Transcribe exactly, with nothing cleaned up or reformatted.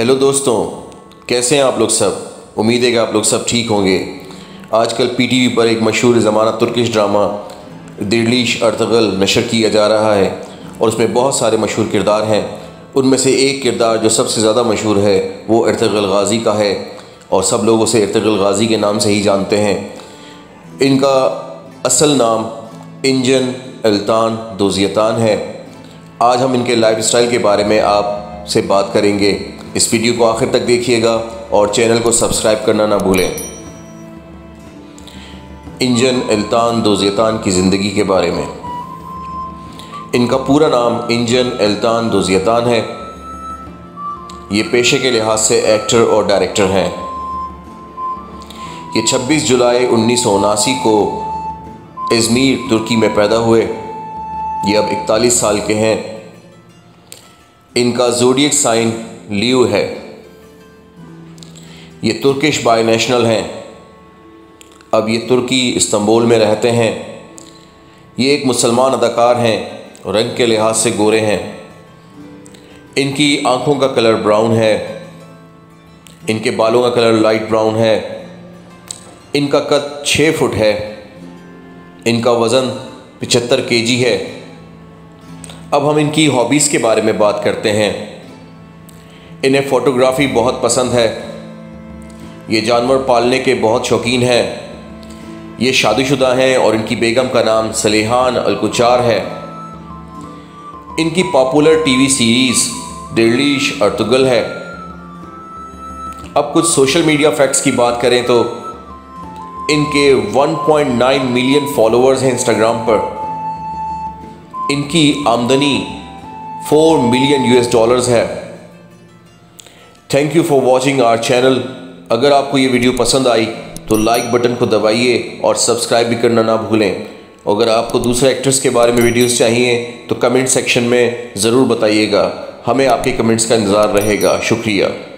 Hello दोस्तों, कैसे हैं आप लोग सब। उम्मीद है कि आप लोग सब ठीक होंगे। आजकल पीटीवी पर एक मशहूर ज़माना तुर्किश ड्रामा दिरलिश अर्तुगरुल नशर किया जा रहा है और उसमें बहुत सारे मशहूर किरदार हैं। उनमें से एक किरदार जो सबसे ज़्यादा मशहूर है वो अर्तुगरुल गाज़ी का है और सब लोग उसे अर्तुगरुल गाज़ी के नाम से ही जानते हैं। इनका असल नाम इंजन एल्तान दोज़ियतान है। आज हम इनके लाइफस्टाइल के बारे में आपसे बात करेंगे। इस वीडियो को आखिर तक देखिएगा और चैनल को सब्सक्राइब करना ना भूलें। इंजन एल्तान दोज़ियतान की ज़िंदगी के बारे में। इनका पूरा नाम इंजन एल्तान दोज़ियतान है। ये पेशे के लिहाज से एक्टर और डायरेक्टर हैं। ये छब्बीस जुलाई उन्नीस सौ उनासी को इज़मीर तुर्की में पैदा हुए। ये अब इकतालीस साल के हैं। इनका ज़ोडिएक साइन लियो है। ये तुर्किश बाय नेशनल हैं। अब ये तुर्की इस्तांबुल में रहते हैं। ये एक मुसलमान अदाकार हैं। रंग के लिहाज से गोरे हैं। इनकी आंखों का कलर ब्राउन है। इनके बालों का कलर लाइट ब्राउन है। इनका कद छः फुट है। इनका वज़न पचहत्तर केजी है। अब हम इनकी हॉबीज़ के बारे में बात करते हैं। इन्हें फ़ोटोग्राफ़ी बहुत पसंद है। ये जानवर पालने के बहुत शौकीन हैं। ये शादीशुदा हैं और इनकी बेगम का नाम सलेहान अलकुचार है। इनकी popular TV series Dirilis Ertugrul है। अब कुछ सोशल मीडिया फैक्ट्स की बात करें तो इनके एक पॉइंट नौ मिलियन फॉलोअर्स हैं इंस्टाग्राम पर। इनकी आमदनी चार मिलियन यूएस डॉलर्स है। Thank you for watching our channel. अगर आपको ये वीडियो पसंद आई तो लाइक बटन को दबाइए और सब्सक्राइब भी करना ना भूलें। अगर आपको दूसरे एक्टर्स के बारे में वीडियोस चाहिए तो कमेंट सेक्शन में ज़रूर बताइएगा। हमें आपके कमेंट्स का इंतज़ार रहेगा। शुक्रिया।